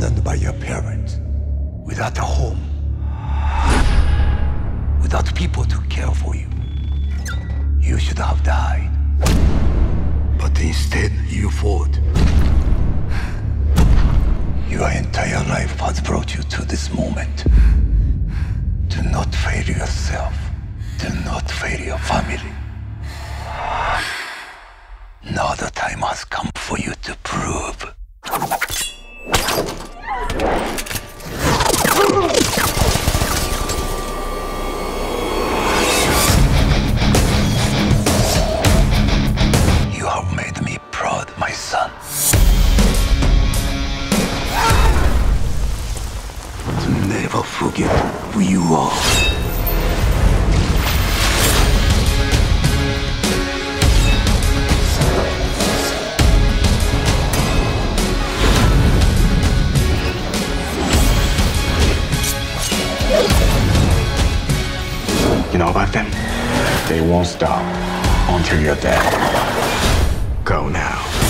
abandoned by your parents, without a home, without people to care for you. You should have died. But instead, you fought. Your entire life has brought you to this moment. Do not fail yourself. Do not fail your family. Now the time has come for you to prove. You have made me proud, my son. To never forget who you are. You know about them? They won't stop until you're dead. Go now.